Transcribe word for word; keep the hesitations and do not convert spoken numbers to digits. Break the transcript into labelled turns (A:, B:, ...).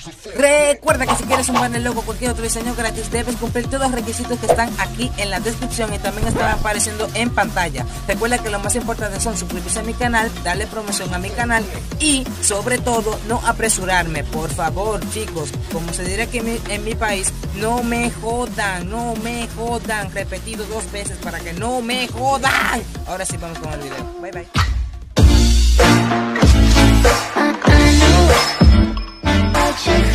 A: Recuerda que si quieres un banner logo o cualquier otro diseño gratis, debes cumplir todos los requisitos que están aquí en la descripción y también están apareciendo en pantalla. Recuerda que lo más importante son suscribirse a mi canal, darle promoción a mi canal y sobre todo no apresurarme, por favor chicos, como se dirá aquí en mi, en mi país, no me jodan, no me jodan, repetido dos veces para que no me jodan. Ahora sí vamos con el video, bye bye.
B: I, I know.